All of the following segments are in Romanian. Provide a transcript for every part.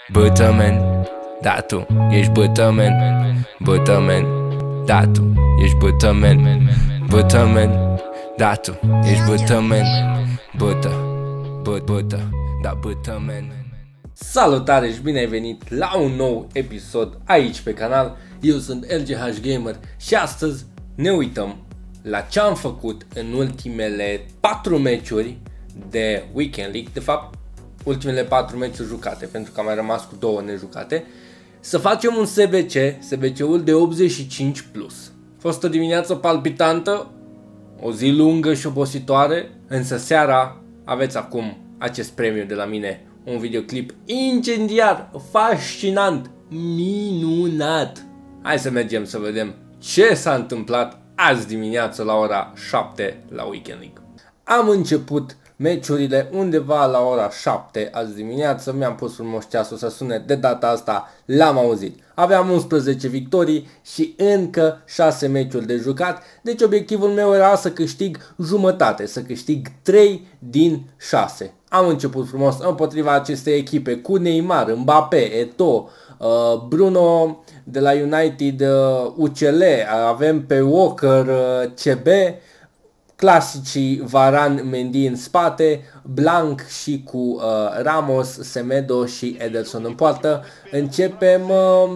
Bătămen, da tu ești bătămen. Bătămen, da tu ești bătămen. Bătămen, da tu ești bătămen. Bătă, da bătămen. Salutare și bine ai venit la un nou episod aici pe canal. Eu sunt LGH Gamer și astăzi ne uităm la ce am făcut în ultimele 4 meciuri de Weekend League. De fapt, ultimele 4 meciuri jucate, pentru că am mai rămas cu 2 nejucate. Să facem un SBC, SBC-ul de 85+. A fost o dimineață palpitantă, o zi lungă și obositoare, însă seara aveți acum acest premiu de la mine. Un videoclip incendiar, fascinant, minunat. Hai să mergem să vedem ce s-a întâmplat azi dimineață la ora 7 la Weekend League. Am început meciurile undeva la ora 7 azi dimineață, mi-am pus frumos ceasul să sune, de data asta l-am auzit. Aveam 11 victorii și încă 6 meciuri de jucat, deci obiectivul meu era să câștig jumătate, să câștig 3 din 6. Am început frumos împotriva acestei echipe cu Neymar, Mbappé, Eto'o, Bruno de la United, UCL, avem pe Walker, CB, clasicii Varane, Mendy în spate, Blanc și cu Ramos, Semedo și Ederson în poartă. Începem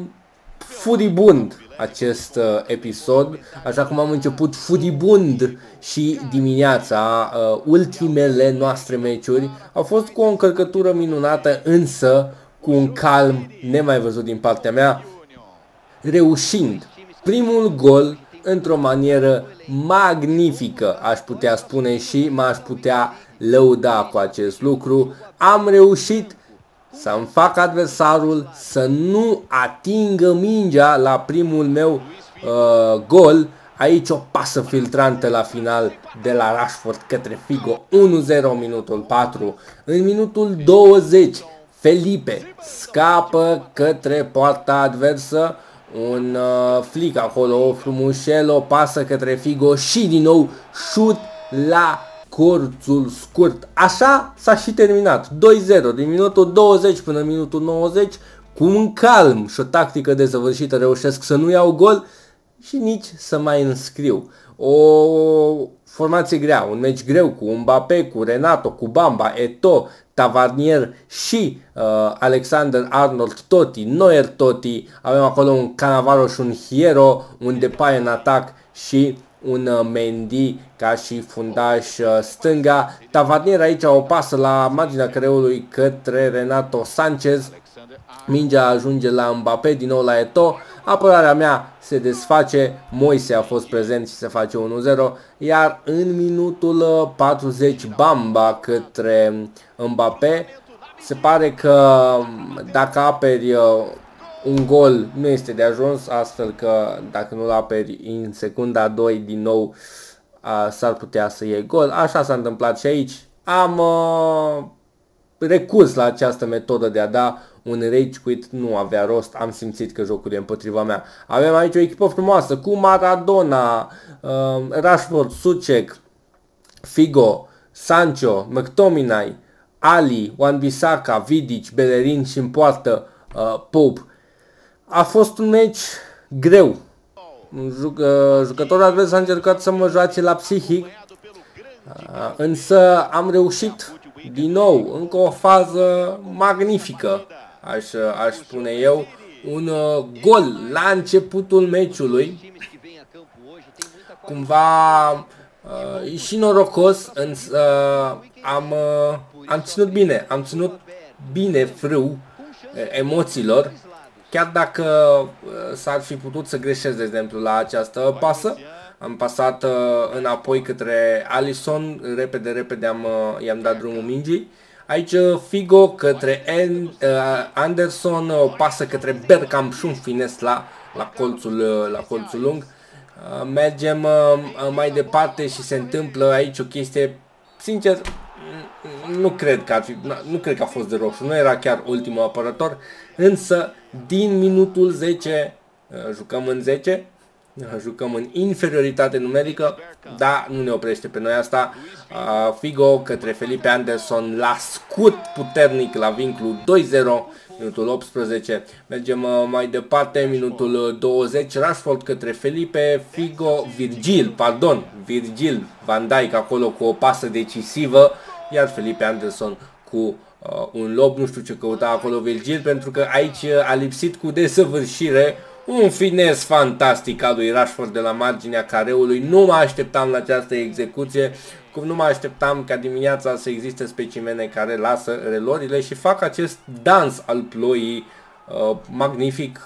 furibund acest episod, așa cum am început furibund și dimineața. Ultimele noastre meciuri au fost cu o încărcătură minunată, însă cu un calm nemai văzut din partea mea, reușind primul gol într-o manieră magnifică, aș putea spune, și m-aș putea lăuda cu acest lucru. Am reușit să-mi fac adversarul să nu atingă mingea la primul meu gol. Aici o pasă filtrantă la final de la Rashford către Figo, 1-0 în minutul 4. În minutul 20 Felipe scapă către poarta adversă, un flic acolo, o frumușel, o pasă către Figo și din nou șut la corțul scurt. Așa s-a și terminat, 2-0, din minutul 20 până în minutul 90, cu un calm și o tactică desăvârșită reușesc să nu iau gol și nici să mai înscriu. O formație grea, un meci greu cu Mbappé, cu Renato, cu Bamba, Eto'o, Tavernier și Alexander-Arnold Totti, Neuer Totti, avem acolo un Cannavaro și un Hierro, un Depay în atac și un Mendy ca și fundaș stânga. Tavernier aici o pasă la marginea careului către Renato Sanchez, mingea ajunge la Mbappé, din nou la Eto'o. Apărarea mea se desface, Moise a fost prezent și se face 1-0, iar în minutul 40 Bamba către Mbappé. Se pare că dacă aperi un gol nu este de ajuns, astfel că dacă nu-l aperi în secunda 2 din nou s-ar putea să iei gol. Așa s-a întâmplat și aici. Am recurs la această metodă de a da un rage quit, nu avea rost, am simțit că jocul e împotriva mea. Avem aici o echipă frumoasă cu Maradona, Rashford, Soucek, Figo, Sancho, McTominay, Ali, Wan-Bissaka, Vidic, Bellerin și în poartă Pope. A fost un meci greu. Jucătorul advers a încercat să mă joace la psihic, însă am reușit din nou, încă o fază magnifică, aș spune eu, un gol la începutul meciului, cumva și norocos, însă am ținut bine frâu emoțiilor, chiar dacă s-ar fi putut să greșesc, de exemplu, la această pasă. Am pasat înapoi către Alisson, repede i-am dat drumul mingii. Aici Figo către Anderson, o pasă către Bergkamp și un fines la colțul lung. Mergem mai departe și se întâmplă aici o chestie, sincer, nu cred că a fost de roșu, nu era chiar ultimul apărător, însă din minutul 10, jucăm în 10, jucăm în inferioritate numerică, dar nu ne oprește pe noi asta. Figo către Felipe Anderson la scut puternic la vincul 2-0, minutul 18. Mergem mai departe, minutul 20, Rashford către Felipe, Figo, Virgil van Dijk acolo cu o pasă decisivă, iar Felipe Anderson cu un lob, nu știu ce căuta acolo Virgil, pentru că aici a lipsit cu desăvârșire un fines fantastic al lui Rashford de la marginea careului. Nu mă așteptam la această execuție, cum nu mă așteptam ca dimineața să existe specimene care lasă relorile și fac acest dans al ploii magnific,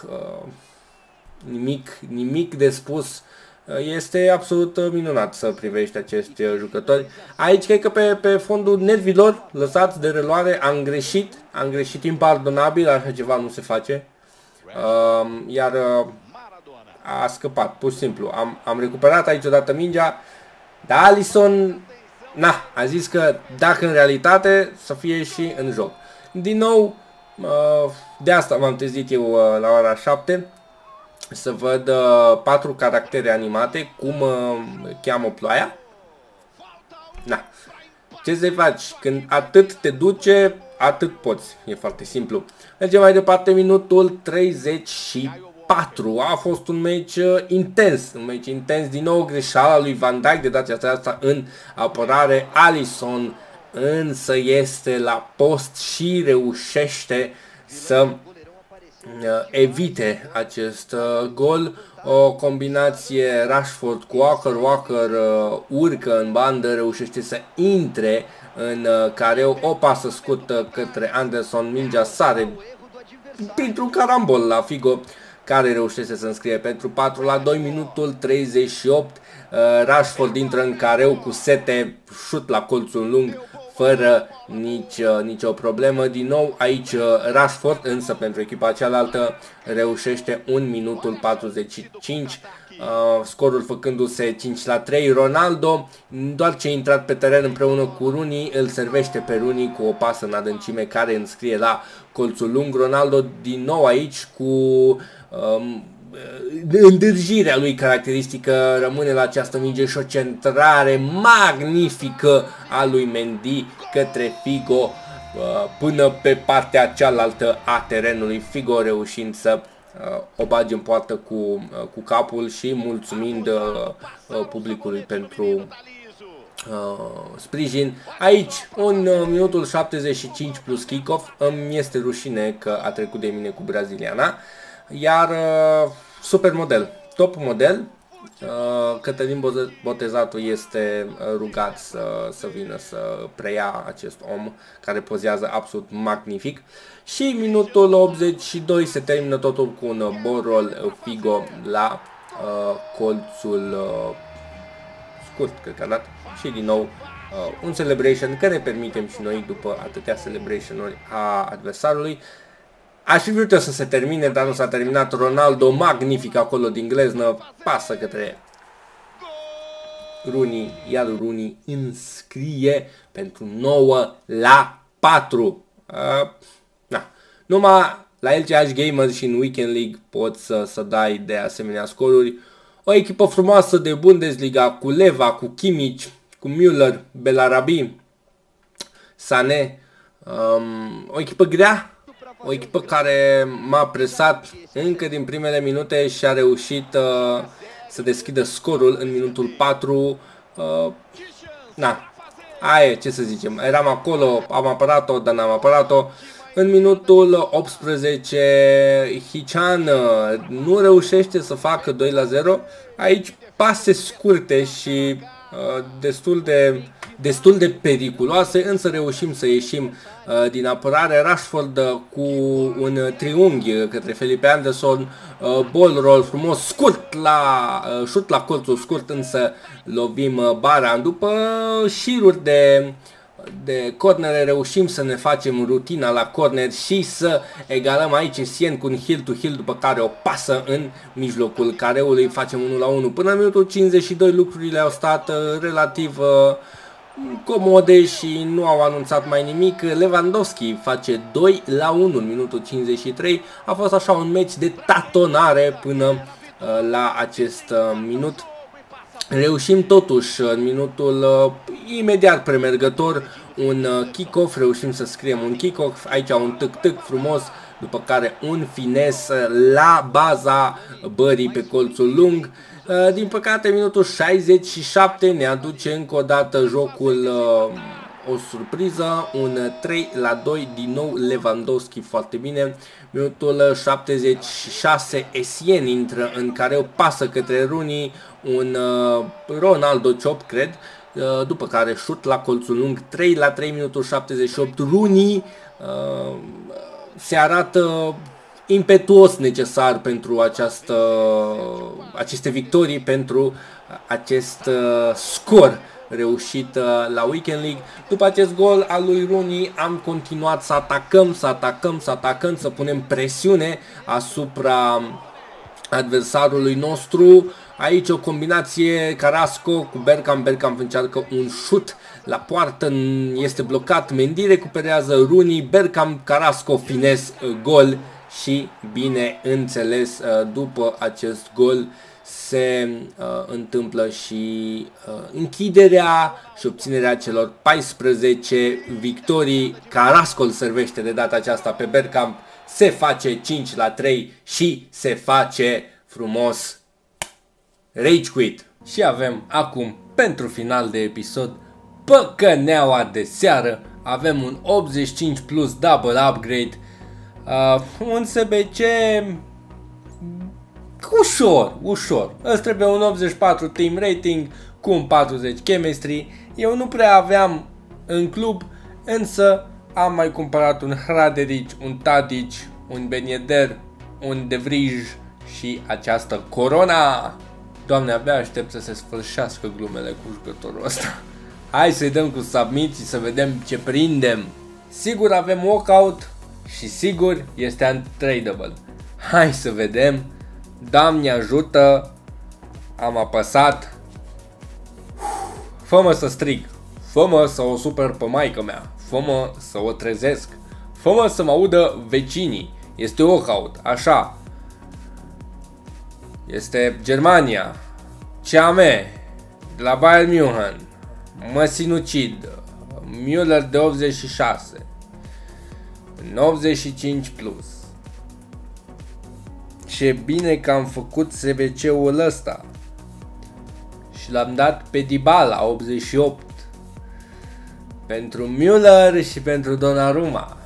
nimic de spus. Este absolut minunat să privești acești jucători. Aici cred că pe fondul nervilor lăsați de reloare am greșit impardonabil, așa ceva nu se face. Iar a scăpat, pur și simplu. Am recuperat aici odată mingea, dar Alisson a zis că dacă în realitate să fie și în joc. Din nou, de asta m-am trezit eu la ora 7 să văd 4 caractere animate, cum cheamă ploaia. Ce să faci? Când atât te duce, atât poți. E foarte simplu. Mergem mai departe, minutul 34. A fost un meci intens. Din nou greșeala lui Van Dijk, de data aceasta în apărare. Alisson însă este la post și reușește să evite acest gol. O combinație Rashford cu Walker urcă în bandă, reușește să intre în careu, o pasă scurtă către Anderson, mingea sare printr-un carambol la Figo, care reușește să înscrie pentru 4-2, minutul 38. Rashford intră în careu cu sete, șut la colțul lung, fără nicio problemă. Din nou aici Rashford, însă pentru echipa cealaltă reușește minutul 45, scorul făcându-se 5-3. Ronaldo, doar ce a intrat pe teren împreună cu Rooney, îl servește pe Rooney cu o pasă în adâncime care înscrie la colțul lung. Ronaldo din nou aici cu îndârjirea lui caracteristică, rămâne la această minge și o centrare magnifică a lui Mendy către Figo până pe partea cealaltă a terenului, Figo reușind să o bage în poartă cu capul și mulțumind publicului pentru sprijin. Aici, în minutul 75 plus kick-off, îmi este rușine că a trecut de mine cu braziliana. Iar super model, top model, Cătălin Botezatul este rugat să vină să preia acest om care pozează absolut magnific. Și minutul 82 se termină totul cu un borol Figo la colțul scurt, cred că a dat. Și din nou un celebration care ne permitem și noi după atâtea celebration-uri a adversarului. Aș fi vrut să se termine, dar nu s-a terminat. Ronaldo magnific acolo din gleznă, pasă către Rooney, iar Rooney înscrie pentru 9-4. Numai la LCH Gamers și în Weekend League poți să dai de asemenea scoruri. O echipă frumoasă de Bundesliga cu Leva, cu Kimmich, cu Müller, Belarabi, Sané. O echipă grea. O echipă care m-a presat încă din primele minute și a reușit să deschidă scorul în minutul 4. Aia, ce să zicem, eram acolo, am apărat-o, dar n-am apărat-o. În minutul 18, Hichan nu reușește să facă 2-0. Aici pase scurte și destul de periculoase, însă reușim să ieșim din apărare. Rashford cu un triunghi către Felipe Anderson, ball roll frumos, scurt șut la colțul scurt, însă lovim bara. După șiruri de cornere reușim să ne facem rutina la corner și să egalăm aici Essien cu un heel to heel, după care o pasă în mijlocul careului, facem 1-1. Până în minutul 52 lucrurile au stat relativ comode și nu au anunțat mai nimic. Lewandowski face 2-1 în minutul 53. A fost așa un meci de tatonare până la acest minut. Reușim totuși în minutul imediat premergător un kick-off, reușim să scriem un kick-off, aici un tâc-tâc frumos, după care un fines la baza bării pe colțul lung. Din păcate minutul 67 ne aduce încă o dată jocul o surpriză, un 3-2, din nou Lewandowski foarte bine. Minutul 76 Essien intră în care o pasă către Rooney, un Ronaldo Chop cred, după care șut la colțul lung, 3-3 minutul 78, Rooney se arată impetuos necesar pentru aceste victorii, pentru acest scor reușit la Weekend League. După acest gol al lui Rooney am continuat să atacăm, să punem presiune asupra adversarului nostru. Aici o combinație Carrasco cu Bergkamp, Bergkamp încearcă un șut la poartă, este blocat, Mendy recuperează, Rooney, Bergkamp, Carrasco, fines, gol și bineînțeles după acest gol se întâmplă și închiderea și obținerea celor 14 victorii. Carrasco îl servește de data aceasta pe Bergkamp, se face 5-3 și se face frumos Rage Quit. Și avem acum pentru final de episod păcăneaua de seară. Avem un 85 plus double upgrade, un SBC ușor. Îți trebuie un 84 team rating cu un 40 chemistry. Eu nu prea aveam în club, însă am mai cumpărat un Hraderic, un Tadic, un Ben Yedder, un De Vrij și această Corona. Doamne, abia aștept să se sfârșească glumele cu jucătorul ăsta. Hai să-i dăm cu submit și să vedem ce prindem. Sigur avem walkout și sigur este untradable. Hai să vedem. Doamne ajută. Am apăsat. Fă-mă să strig. Fă-mă să o supăr pe maică mea. Fă-mă să o trezesc. Fă-mă să mă audă vecinii. Este walkout, așa. Este Germania. Ceame de la Bayern München. Mă sinucid. Müller de 86. 85 plus. Ce bine că am făcut SBC-ul ăsta. Și l-am dat pe Dybala 88. Pentru Müller și pentru Donnarumma.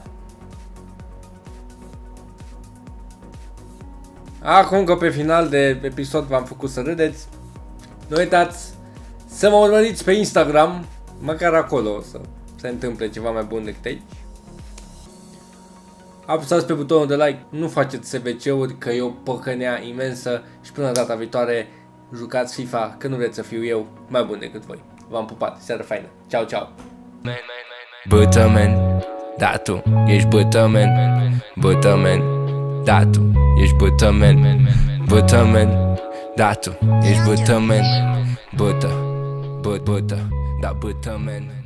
Acum că pe final de episod v-am făcut să râdeți, nu uitați să mă urmăriți pe Instagram, măcar acolo o să se întâmple ceva mai bun decât aici. Apăsați pe butonul de like, nu faceți SBC-uri că e o păcănea imensă și până data viitoare jucați FIFA, că nu vreți să fiu eu mai bun decât voi. V-am pupat, seară faină, ciao, ciao. Bătămen, da tu ești bătămen, bătămen, da tu ești bătămen, bătămen, da tu ești bătămen, bătă, da bătămen.